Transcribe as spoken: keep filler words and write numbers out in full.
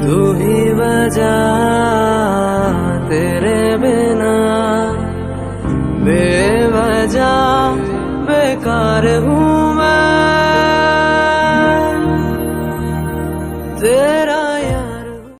तू ही वजह, तेरे बिना बेवजह बेकार हूँ मैं।